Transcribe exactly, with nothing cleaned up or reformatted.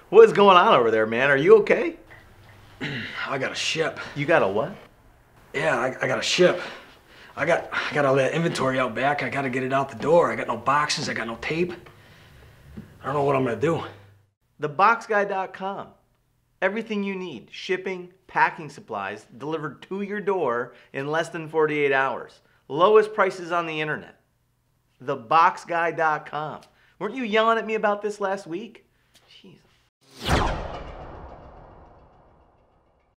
What is going on over there, man? Are you okay? I got a ship. You got a what? Yeah, I, I got a ship. I got I got all that inventory out back. I gotta get it out the door. I got no boxes, I got no tape. I don't know what I'm gonna do. the box guy dot com. Everything you need, shipping, packing supplies, delivered to your door in less than forty-eight hours. Lowest prices on the internet. the box guy dot com. Weren't you yelling at me about this last week? Jesus.